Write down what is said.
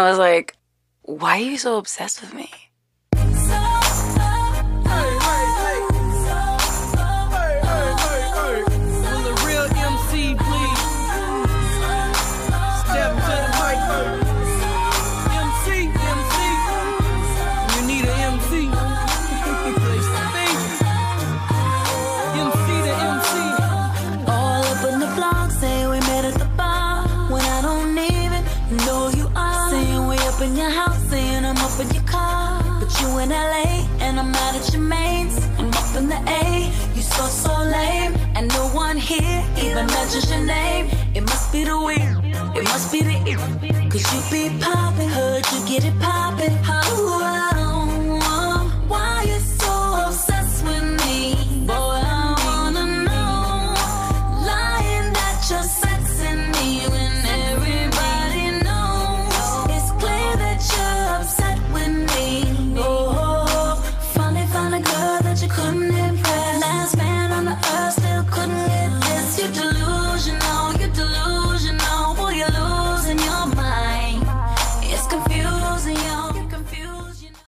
I was like, why are you so obsessed with me? In your house, saying I'm up in your car, but you in LA, and I'm out at your mains. I'm up in the A, you so lame, and no one here even mentions your name. It must be the weird, it must be the ear, cause you be poppin', heard you get it poppin'.